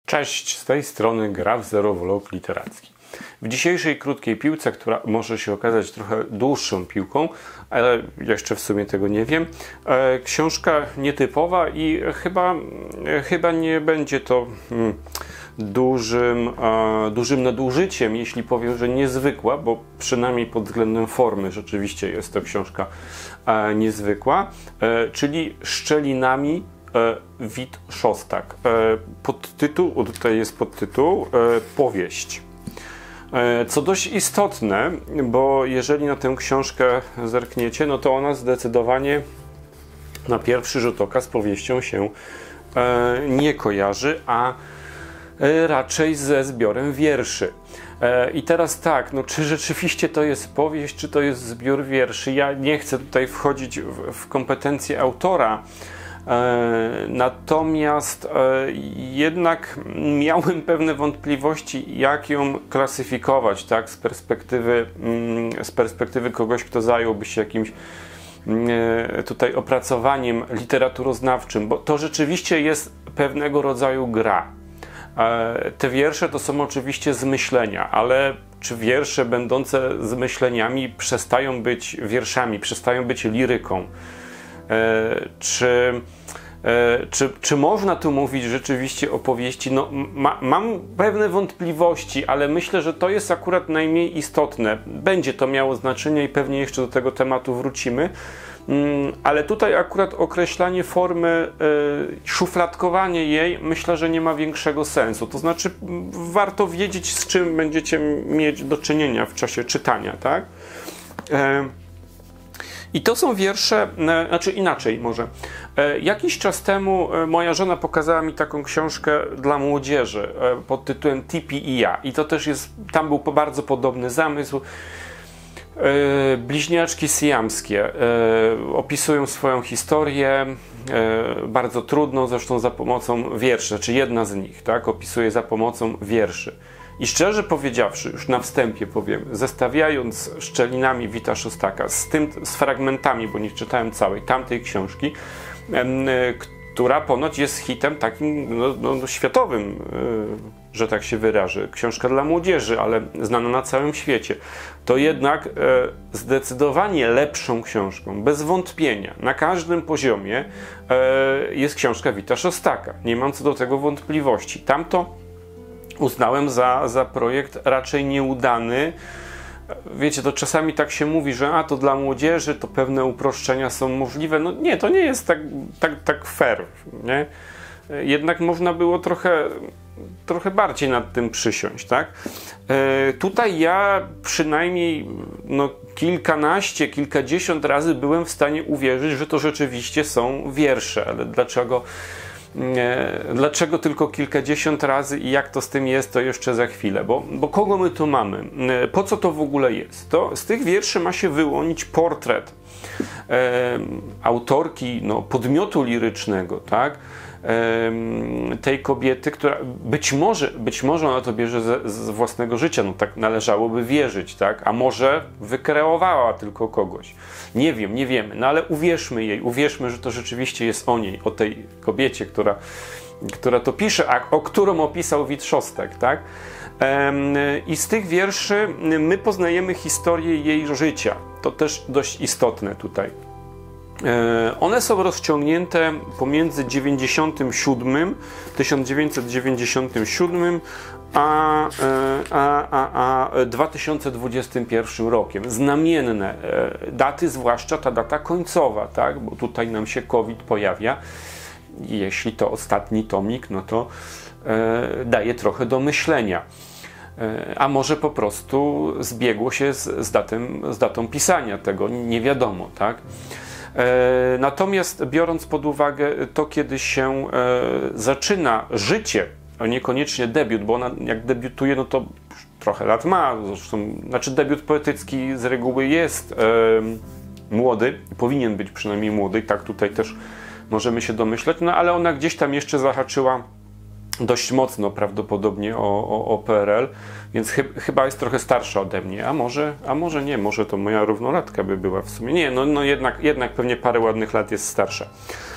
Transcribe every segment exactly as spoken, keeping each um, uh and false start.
Cześć, z tej strony Graf Zero Vlog Literacki. W dzisiejszej krótkiej piłce, która może się okazać trochę dłuższą piłką, ale jeszcze w sumie tego nie wiem, e, książka nietypowa i chyba, e, chyba nie będzie to hmm, dużym, e, dużym nadużyciem, jeśli powiem, że niezwykła, bo przynajmniej pod względem formy rzeczywiście jest to książka e, niezwykła, e, czyli Szczelinami Wit Szostak. Podtytuł, tutaj jest podtytuł, powieść. Co dość istotne, bo jeżeli na tę książkę zerkniecie, no to ona zdecydowanie na pierwszy rzut oka z powieścią się nie kojarzy, a raczej ze zbiorem wierszy. I teraz tak, no czy rzeczywiście to jest powieść, czy to jest zbiór wierszy? Ja nie chcę tutaj wchodzić w, w kompetencje autora, natomiast jednak miałem pewne wątpliwości, jak ją klasyfikować, tak, z perspektywy, z perspektywy kogoś, kto zająłby się jakimś tutaj opracowaniem literaturoznawczym, bo to rzeczywiście jest pewnego rodzaju gra. Te wiersze to są oczywiście zmyślenia, ale czy wiersze będące zmyśleniami przestają być wierszami, przestają być liryką? Czy, czy, czy można tu mówić rzeczywiście o powieści? No, ma, mam pewne wątpliwości, ale myślę, że to jest akurat najmniej istotne. Będzie to miało znaczenie i pewnie jeszcze do tego tematu wrócimy. Ale tutaj akurat określanie formy, szufladkowanie jej, myślę, że nie ma większego sensu. To znaczy warto wiedzieć, z czym będziecie mieć do czynienia w czasie czytania, tak? I to są wiersze, znaczy inaczej może. Jakiś czas temu moja żona pokazała mi taką książkę dla młodzieży pod tytułem Tipi i ja. I to też jest, tam był bardzo podobny zamysł. Bliźniaczki syjamskie opisują swoją historię, bardzo trudną, zresztą za pomocą wierszy, znaczy jedna z nich, tak, opisuje za pomocą wierszy. I szczerze powiedziawszy, już na wstępie powiem, zestawiając Szczelinami Wita Szostaka z tym, z fragmentami, bo nie czytałem całej tamtej książki, która ponoć jest hitem takim no, no, światowym, że tak się wyrażę. Książka dla młodzieży, ale znana na całym świecie. To jednak zdecydowanie lepszą książką, bez wątpienia, na każdym poziomie jest książka Wita Szostaka. Nie mam co do tego wątpliwości. Tamto uznałem za, za projekt raczej nieudany. Wiecie, to czasami tak się mówi, że a to dla młodzieży, to pewne uproszczenia są możliwe. No nie, to nie jest tak, tak, tak fair, nie? Jednak można było trochę, trochę bardziej nad tym przysiąść, tak? E, tutaj ja przynajmniej no, kilkanaście, kilkadziesiąt razy byłem w stanie uwierzyć, że to rzeczywiście są wiersze, ale dlaczego Dlaczego tylko kilkadziesiąt razy i jak to z tym jest, to jeszcze za chwilę, bo, bo kogo my tu mamy? Po co to w ogóle jest? To z tych wierszy ma się wyłonić portret e, autorki, no, podmiotu lirycznego, tak? E, tej kobiety, która być może, być może ona to bierze z, z własnego życia, no tak należałoby wierzyć, tak? A może wykreowała tylko kogoś. Nie wiem, nie wiemy, no ale uwierzmy jej, uwierzmy, że to rzeczywiście jest o niej, o tej kobiecie, która, która to pisze, a o którą opisał Wit Szostak, tak? I z tych wierszy my poznajemy historię jej życia. To też dość istotne tutaj. One są rozciągnięte pomiędzy tysiąc dziewięćset dziewięćdziesiątym siódmym a, a, a, a dwa tysiące dwudziestym pierwszym rokiem. Znamienne daty, zwłaszcza ta data końcowa, tak? Bo tutaj nam się COVID pojawia. Jeśli to ostatni tomik, no to e, daje trochę do myślenia. E, a może po prostu zbiegło się z, z, datem, z datą pisania tego, nie wiadomo, tak? E, natomiast biorąc pod uwagę to, kiedy się e, zaczyna życie, a niekoniecznie debiut, bo ona jak debiutuje, no to trochę lat ma, zresztą, znaczy debiut poetycki z reguły jest e, młody, powinien być przynajmniej młody, tak tutaj też możemy się domyśleć, no ale ona gdzieś tam jeszcze zahaczyła dość mocno prawdopodobnie o, o, o P R L, więc chy, chyba jest trochę starsza ode mnie, a może, a może nie, może to moja równolatka by była w sumie. Nie, no, no jednak, jednak pewnie parę ładnych lat jest starsza.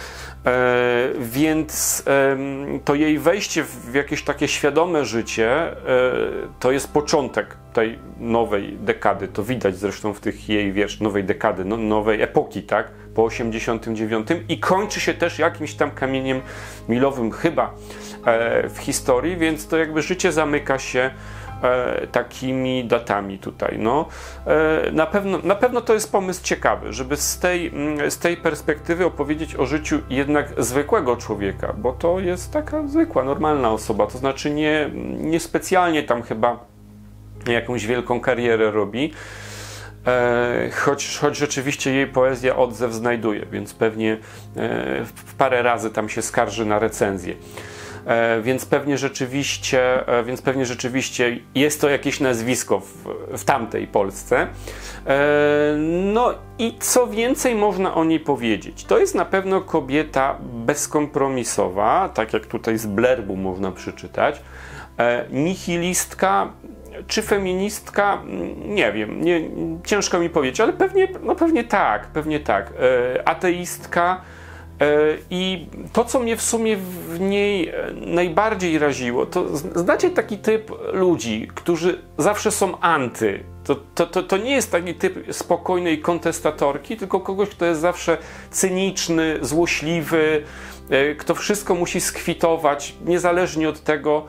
E, więc e, to jej wejście w jakieś takie świadome życie e, to jest początek tej nowej dekady. To widać zresztą w tych jej wierszach, nowej dekady, no, nowej epoki, tak? Po osiemdziesiątym dziewiątym i kończy się też jakimś tam kamieniem milowym chyba e, w historii, więc to jakby życie zamyka się E, takimi datami tutaj. No. E, na pewno, na pewno to jest pomysł ciekawy, żeby z tej, z tej perspektywy opowiedzieć o życiu jednak zwykłego człowieka, bo to jest taka zwykła, normalna osoba, to znaczy nie, nie specjalnie tam chyba jakąś wielką karierę robi, e, choć, choć rzeczywiście jej poezja odzew znajduje, więc pewnie e, parę razy tam się skarży na recenzję. E, więc pewnie rzeczywiście, e, więc pewnie rzeczywiście jest to jakieś nazwisko w, w tamtej Polsce. E, no i co więcej można o niej powiedzieć? To jest na pewno kobieta bezkompromisowa, tak jak tutaj z blerbu można przeczytać. E, nihilistka czy feministka? Nie wiem, nie, ciężko mi powiedzieć, ale pewnie, no pewnie tak, pewnie tak. E, ateistka. I to, co mnie w sumie w niej najbardziej raziło, to znacie taki typ ludzi, którzy zawsze są anty. To, to, to, to nie jest taki typ spokojnej kontestatorki, tylko kogoś, kto jest zawsze cyniczny, złośliwy, kto wszystko musi skwitować, niezależnie od tego,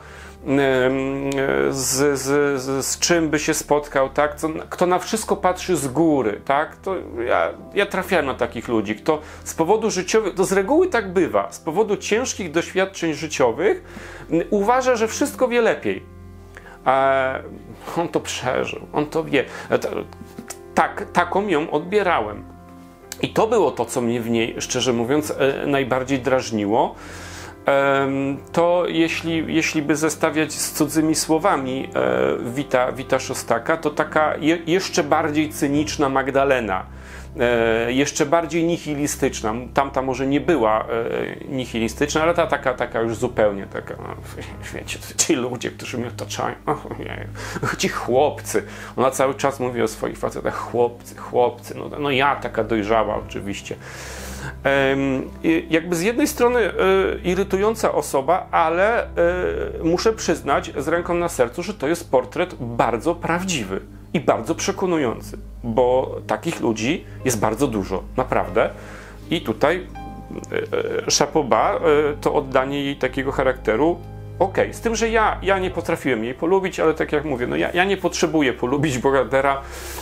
Z, z, z, z czym by się spotkał, tak? Kto, kto na wszystko patrzy z góry, tak? To ja, ja trafiałem na takich ludzi, kto z powodu życiowych, to z reguły tak bywa, z powodu ciężkich doświadczeń życiowych uważa, że wszystko wie lepiej. A on to przeżył, on to wie. Tak, taką ją odbierałem. I to było to, co mnie w niej, szczerze mówiąc, najbardziej drażniło. To jeśli, jeśli by zestawiać z cudzymi słowami Wita, Wita Szostaka, to taka je, jeszcze bardziej cyniczna Magdalena, jeszcze bardziej nihilistyczna. Tamta może nie była nihilistyczna, ale ta taka, taka już zupełnie taka, no, wiecie, ci ludzie, którzy mnie otaczają, oh, ci chłopcy. Ona cały czas mówi o swoich facetach, chłopcy, chłopcy, no, no ja taka dojrzała oczywiście. Jakby z jednej strony irytująca osoba, ale muszę przyznać z ręką na sercu, że to jest portret bardzo prawdziwy i bardzo przekonujący, bo takich ludzi jest bardzo dużo, naprawdę. I tutaj chapeau bas, to oddanie jej takiego charakteru, okej, okay. Z tym, że ja, ja nie potrafiłem jej polubić, ale tak jak mówię, no ja, ja nie potrzebuję polubić bohatera,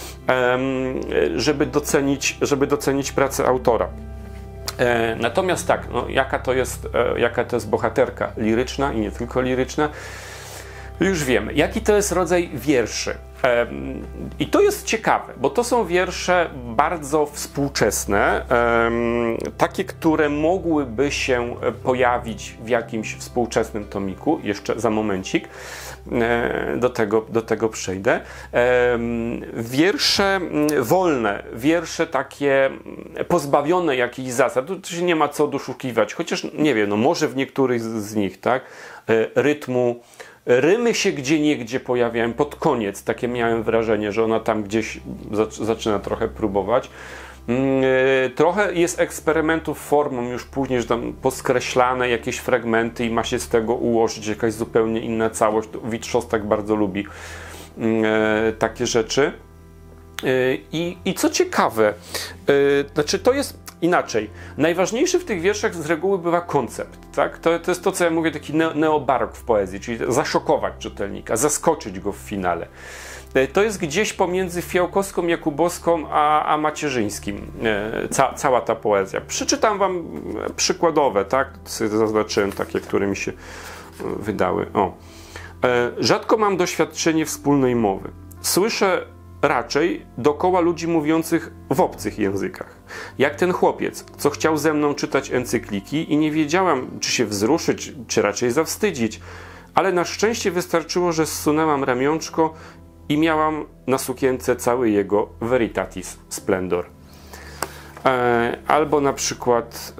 żeby docenić, żeby docenić pracę autora. E, natomiast tak, no, jaka to jest, e, jaka to jest bohaterka liryczna i nie tylko liryczna, już wiemy. Jaki to jest rodzaj wierszy. E, I to jest ciekawe, bo to są wiersze bardzo współczesne, e, takie, które mogłyby się pojawić w jakimś współczesnym tomiku, jeszcze za momencik. Do tego, do tego przejdę. Wiersze wolne, wiersze takie pozbawione jakichś zasad, tu się nie ma co doszukiwać, chociaż nie wiem, no może w niektórych z, z nich, tak, rytmu, rymy się gdzieniegdzie pojawiają, pod koniec takie miałem wrażenie, że ona tam gdzieś zaczyna trochę próbować. Trochę jest eksperymentów formą już później, że tam poskreślane jakieś fragmenty i ma się z tego ułożyć jakaś zupełnie inna całość. Wit Szostak bardzo lubi e, takie rzeczy. E, i, I co ciekawe, e, znaczy to jest inaczej. Najważniejszy w tych wierszach z reguły bywa koncept. Tak? To, to jest to, co ja mówię, taki ne, neobarok w poezji, czyli zaszokować czytelnika, zaskoczyć go w finale. To jest gdzieś pomiędzy Fijałkowską, Jakubowską a, a Macierzyńskim ca, cała ta poezja. Przeczytam wam przykładowe, tak? Sobie zaznaczyłem takie, które mi się wydały. O. Rzadko mam doświadczenie wspólnej mowy. Słyszę raczej dookoła ludzi mówiących w obcych językach. Jak ten chłopiec, co chciał ze mną czytać encykliki i nie wiedziałam, czy się wzruszyć, czy raczej zawstydzić, ale na szczęście wystarczyło, że zsunęłam ramionczko i miałam na sukience cały jego Veritatis Splendor. E, albo na przykład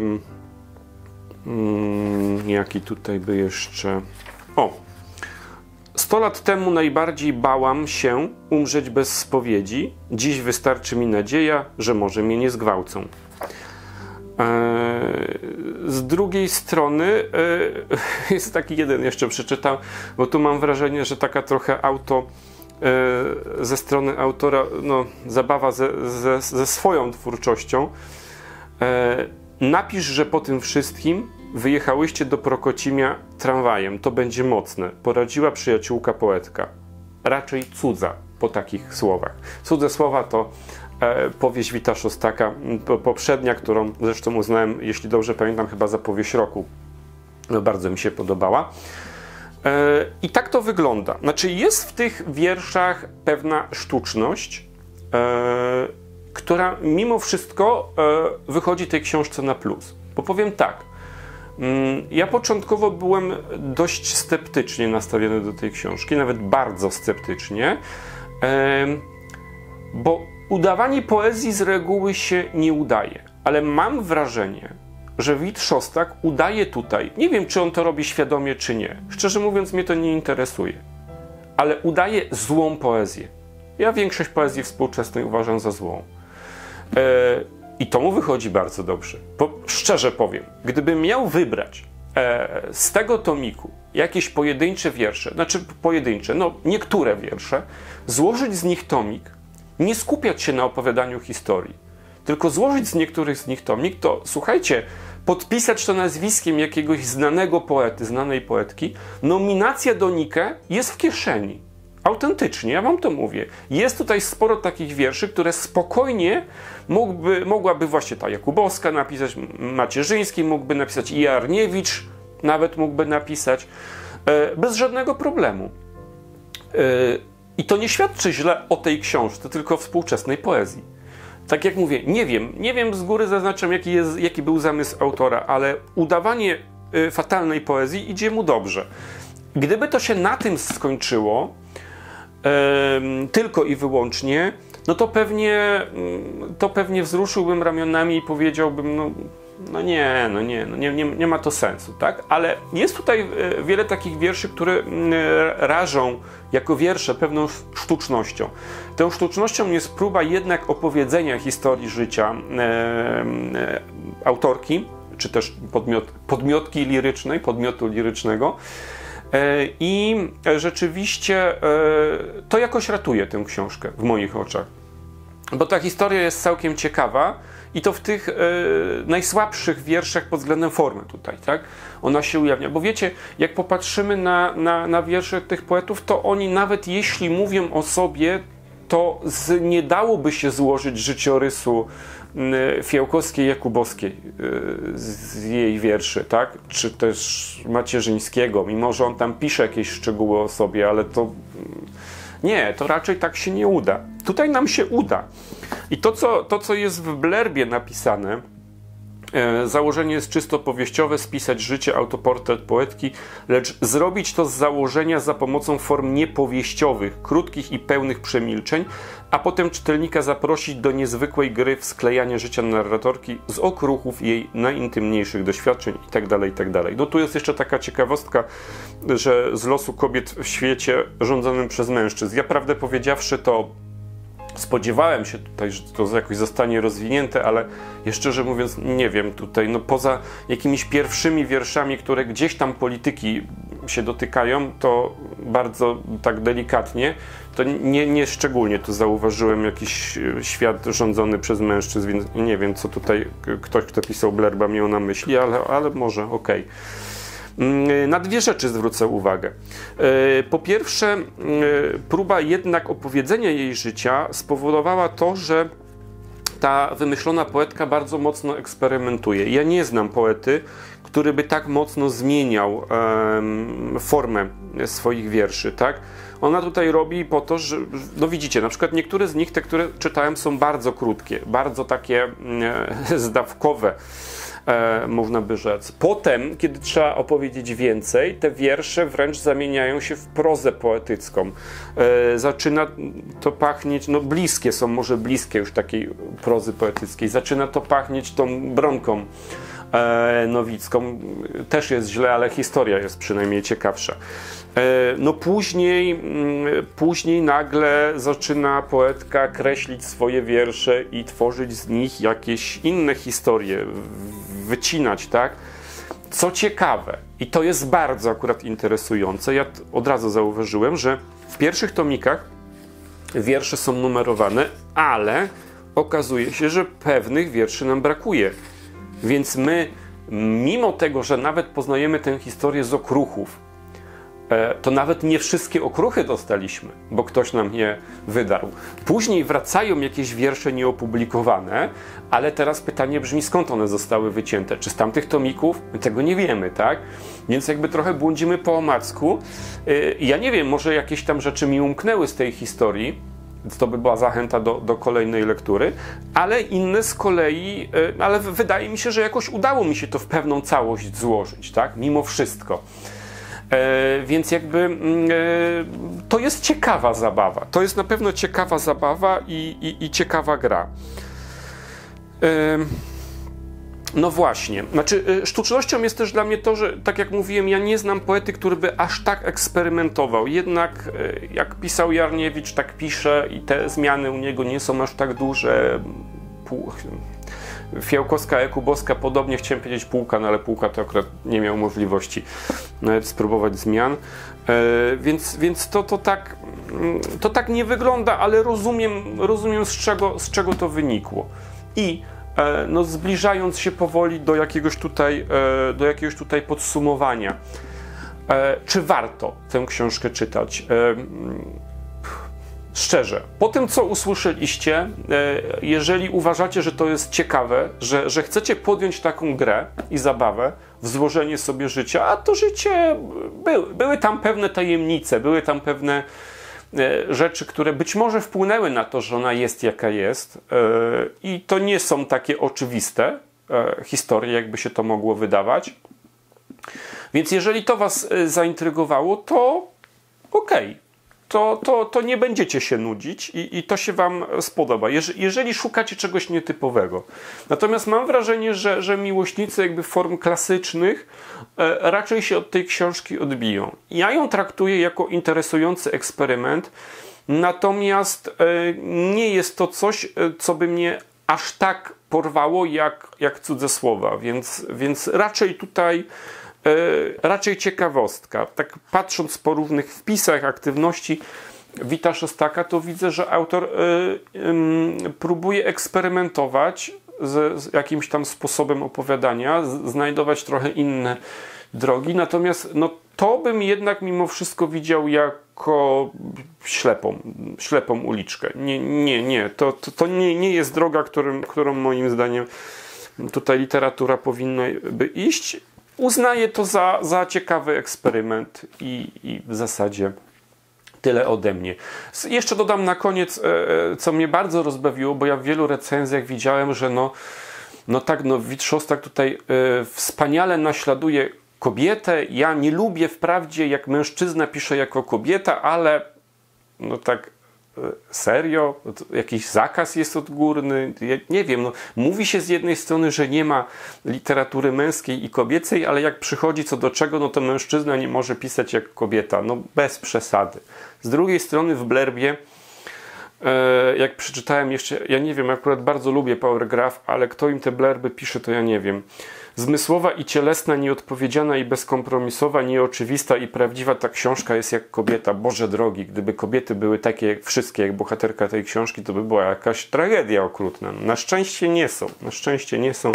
e, mm, jaki tutaj by jeszcze... O! Sto lat temu najbardziej bałam się umrzeć bez spowiedzi. Dziś wystarczy mi nadzieja, że może mnie nie zgwałcą. Z drugiej strony jest taki jeden, jeszcze przeczytam, bo tu mam wrażenie, że taka trochę auto ze strony autora, no, zabawa ze, ze, ze swoją twórczością. Napisz, że po tym wszystkim wyjechałyście do Prokocimia tramwajem, to będzie mocne, poradziła przyjaciółka poetka. Raczej cudza po takich słowach. Cudze słowa to e, powieść Wita Szostaka, po, poprzednia, którą zresztą uznałem, jeśli dobrze pamiętam, chyba za powieść roku. No, bardzo mi się podobała. E, I tak to wygląda. Znaczy jest w tych wierszach pewna sztuczność, e, która mimo wszystko e, wychodzi tej książce na plus. Bo powiem tak, mm, ja początkowo byłem dość sceptycznie nastawiony do tej książki, nawet bardzo sceptycznie, e, bo udawanie poezji z reguły się nie udaje, ale mam wrażenie, że Wit Szostak udaje tutaj, nie wiem, czy on to robi świadomie, czy nie, szczerze mówiąc mnie to nie interesuje, ale udaje złą poezję. Ja większość poezji współczesnej uważam za złą. E, I to mu wychodzi bardzo dobrze. Bo szczerze powiem, gdybym miał wybrać e, z tego tomiku jakieś pojedyncze wiersze, znaczy pojedyncze, no niektóre wiersze, złożyć z nich tomik, nie skupiać się na opowiadaniu historii, tylko złożyć z niektórych z nich tomik, to słuchajcie, podpisać to nazwiskiem jakiegoś znanego poety, znanej poetki, nominacja do Nike jest w kieszeni. Autentycznie, ja wam to mówię. Jest tutaj sporo takich wierszy, które spokojnie mógłby, mogłaby właśnie ta Jakubowska napisać, Macierzyński mógłby napisać, i Arniewicz nawet mógłby napisać, e, bez żadnego problemu. E, I to nie świadczy źle o tej książce, tylko o współczesnej poezji. Tak jak mówię, nie wiem, nie wiem z góry zaznaczam, jaki, jest, jaki był zamysł autora, ale udawanie e, fatalnej poezji idzie mu dobrze. Gdyby to się na tym skończyło, tylko i wyłącznie, no to pewnie, to pewnie wzruszyłbym ramionami i powiedziałbym, no, no nie, no nie, no nie, nie, nie ma to sensu, tak? Ale jest tutaj wiele takich wierszy, które rażą jako wiersze pewną sztucznością. Tą sztucznością jest próba jednak opowiedzenia historii życia e, e, autorki, czy też podmiot, podmiotki lirycznej, podmiotu lirycznego. I rzeczywiście to jakoś ratuje tę książkę w moich oczach. Bo ta historia jest całkiem ciekawa i to w tych najsłabszych wierszach pod względem formy tutaj, tak? Ona się ujawnia. Bo wiecie, jak popatrzymy na, na, na wiersze tych poetów, to oni nawet jeśli mówią o sobie, to z, nie dałoby się złożyć życiorysu Fiałkowskiej, Jakubowskiej z jej wierszy, tak? Czy też Macierzyńskiego, mimo że on tam pisze jakieś szczegóły o sobie, ale to nie, to raczej tak się nie uda. Tutaj nam się uda. I to, co, to, co jest w blerbie napisane, e, założenie jest czysto powieściowe, spisać życie, autoportret poetki, lecz zrobić to z założenia za pomocą form niepowieściowych, krótkich i pełnych przemilczeń, a potem czytelnika zaprosić do niezwykłej gry w sklejanie życia narratorki z okruchów jej najintymniejszych doświadczeń itd., itd. No tu jest jeszcze taka ciekawostka, że z losu kobiet w świecie rządzonym przez mężczyzn. Ja prawdę powiedziawszy to spodziewałem się tutaj, że to jakoś zostanie rozwinięte, ale ja szczerze mówiąc nie wiem tutaj, no poza jakimiś pierwszymi wierszami, które gdzieś tam polityki się dotykają, to bardzo tak delikatnie, to nie, nie szczególnie tu zauważyłem jakiś świat rządzony przez mężczyzn, więc nie wiem, co tutaj ktoś, kto pisał blerba, miał na myśli, ale, ale może okej. Okay. Na dwie rzeczy zwrócę uwagę. Po pierwsze, próba jednak opowiedzenia jej życia spowodowała to, że ta wymyślona poetka bardzo mocno eksperymentuje. Ja nie znam poety, który by tak mocno zmieniał um, formę swoich wierszy, tak? Ona tutaj robi po to, że, no widzicie, na przykład niektóre z nich, te, które czytałem, są bardzo krótkie, bardzo takie e, zdawkowe. E, można by rzec. Potem, kiedy trzeba opowiedzieć więcej, te wiersze wręcz zamieniają się w prozę poetycką. E, zaczyna to pachnieć, no bliskie są, może bliskie już takiej prozy poetyckiej. Zaczyna to pachnieć tą bronką e, Nowicką. Też jest źle, ale historia jest przynajmniej ciekawsza. E, no później, m, później nagle zaczyna poetka kreślić swoje wiersze i tworzyć z nich jakieś inne historie, wycinać, tak? Co ciekawe, i to jest bardzo akurat interesujące, ja od razu zauważyłem, że w pierwszych tomikach wiersze są numerowane, ale okazuje się, że pewnych wierszy nam brakuje. Więc my, mimo tego, że nawet poznajemy tę historię z okruchów, to nawet nie wszystkie okruchy dostaliśmy, bo ktoś nam je wydał. Później wracają jakieś wiersze nieopublikowane, ale teraz pytanie brzmi, skąd one zostały wycięte? Czy z tamtych tomików? My tego nie wiemy, tak? Więc jakby trochę błądzimy po omacku. Ja nie wiem, może jakieś tam rzeczy mi umknęły z tej historii, to by była zachęta do, do kolejnej lektury, ale inne z kolei, ale wydaje mi się, że jakoś udało mi się to w pewną całość złożyć, tak? Mimo wszystko. E, więc jakby e, to jest ciekawa zabawa. To jest na pewno ciekawa zabawa i, i, i ciekawa gra. E, no właśnie. Znaczy, sztucznością jest też dla mnie to, że tak jak mówiłem, ja nie znam poety, który by aż tak eksperymentował. Jednak e, jak pisał Jarniewicz, tak pisze i te zmiany u niego nie są aż tak duże. Pół... Fiałkowska, Jakubowska, podobnie chciałem powiedzieć Półka, no ale Półka to akurat nie miał możliwości nawet spróbować zmian, e, więc, więc to, to, tak, to tak nie wygląda, ale rozumiem, rozumiem z, czego, z czego to wynikło. I e, no, zbliżając się powoli do jakiegoś tutaj, e, do jakiegoś tutaj podsumowania, e, czy warto tę książkę czytać? E, Szczerze, po tym co usłyszeliście, jeżeli uważacie, że to jest ciekawe, że, że chcecie podjąć taką grę i zabawę w złożenie sobie życia, a to życie, były, były tam pewne tajemnice, były tam pewne rzeczy, które być może wpłynęły na to, że ona jest jaka jest i to nie są takie oczywiste historie, jakby się to mogło wydawać. Więc jeżeli to was zaintrygowało, to okej. Okay. To, to, to nie będziecie się nudzić i, i to się wam spodoba, Jeż, jeżeli szukacie czegoś nietypowego. Natomiast mam wrażenie, że, że miłośnicy jakby form klasycznych e, raczej się od tej książki odbiją. Ja ją traktuję jako interesujący eksperyment, natomiast e, nie jest to coś, e, co by mnie aż tak porwało jak, jak Cudze słowa, więc, więc raczej tutaj E, raczej ciekawostka. Tak patrząc po różnych wpisach, aktywności Wita Szostaka, to widzę, że autor e, e, próbuje eksperymentować z, z jakimś tam sposobem opowiadania, z, znajdować trochę inne drogi, natomiast no, to bym jednak mimo wszystko widział jako ślepą, ślepą uliczkę. Nie, nie, nie. To, to, to nie, nie jest droga, którym, którą moim zdaniem tutaj literatura powinna by iść. Uznaję to za, za ciekawy eksperyment i, i w zasadzie tyle ode mnie. Jeszcze dodam na koniec, co mnie bardzo rozbawiło, bo ja w wielu recenzjach widziałem, że no, no tak, no Wit Szostak tutaj wspaniale naśladuje kobietę. Ja nie lubię wprawdzie, jak mężczyzna pisze jako kobieta, ale no tak serio? Jakiś zakaz jest odgórny? Ja nie wiem. No, mówi się z jednej strony, że nie ma literatury męskiej i kobiecej, ale jak przychodzi co do czego, no to mężczyzna nie może pisać jak kobieta. No bez przesady. Z drugiej strony w blurbie, e, jak przeczytałem jeszcze, ja nie wiem, akurat bardzo lubię Power Graph, ale kto im te blurby pisze, to ja nie wiem. Zmysłowa i cielesna, nieodpowiedziana i bezkompromisowa, nieoczywista i prawdziwa ta książka jest jak kobieta. Boże drogi, gdyby kobiety były takie jak wszystkie, jak bohaterka tej książki, to by była jakaś tragedia okrutna. Na szczęście nie są. Na szczęście nie są.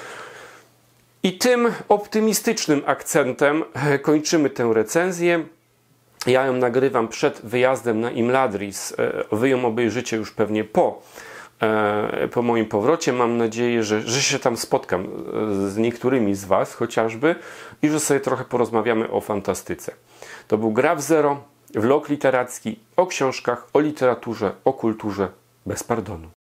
I tym optymistycznym akcentem kończymy tę recenzję. Ja ją nagrywam przed wyjazdem na Imladris. Wy ją obejrzycie już pewnie po po moim powrocie. Mam nadzieję, że, że się tam spotkam z niektórymi z was chociażby i że sobie trochę porozmawiamy o fantastyce. To był Graf Zero, vlog literacki o książkach, o literaturze, o kulturze bez pardonu.